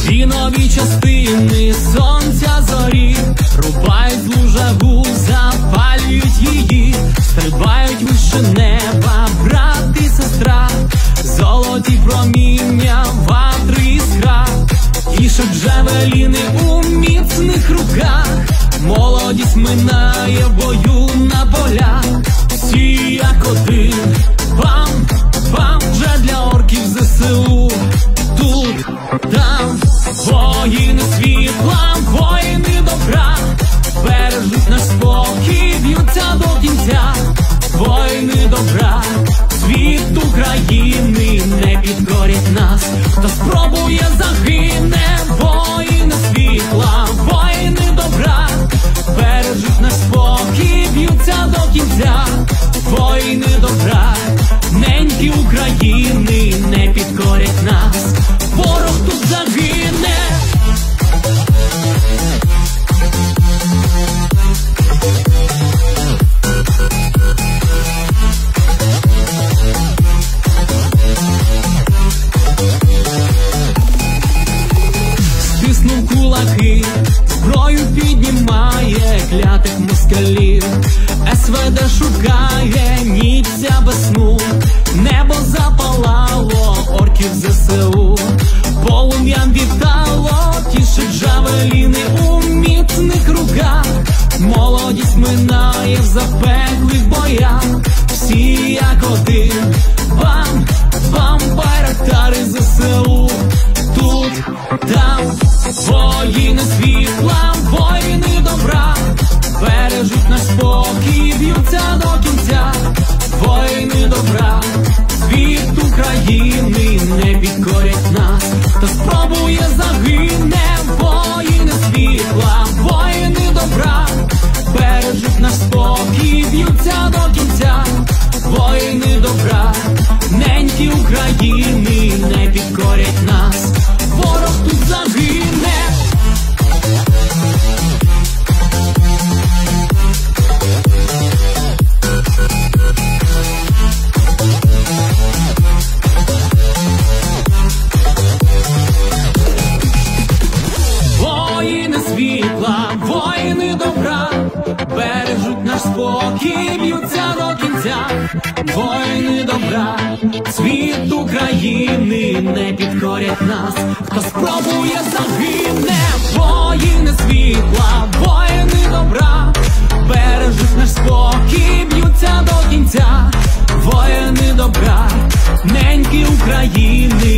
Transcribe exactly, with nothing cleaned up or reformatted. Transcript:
Дві нові частини сонця зорі рубають злу жагу, запалюють її, стрибають вище неба, брат і сестра, золоті проміння, ватри іскра, тішать джавеліни у міцних руках. Молодість минає в бою на полях, всі як один, бам, бам, вже для орків ЗСУ. Тут, там, воїни світла, воїни добра, бережуть наш спокій, б'ються до кінця. Воїни добра, світ України, не підкорять нас, хто спробує загине. Воїни світла, воїни добра, бережуть наш спокій, б'ються до кінця. Воїни добра, неньки України, не підкорять нас, ворог тут загине. Стиснув кулаки, зброю піднімає, клятих москалів. СВД шукає, ніч ця без сну, небо запалало, орків ЗСУ. Полум'ям вітало, тішить джавеліни у міцних руках. Молодість минає в запеклих боях, всі як один, бам, бам, байрактари ЗСУ. Тут, там, воїни світла, воїни добра, бережуть наш спокій, б'ються до кінця. Воїни добра, світ України, не підкорять нас, хто спробує загине. Воїни світла, воїни добра, бережуть наш спокій, б'ються до кінця. Воїни добра, неньки України, не підкорять нас, ворог тут загине. Воїни світла, воїни добра, бережуть наш спокій, б'ються до кінця. Воїни добра, світ України, не підкорять нас, хто спробує загине. Воїни світла, воїни добра, бережуть наш спокій, б'ються до кінця. Воїни добра, неньки України,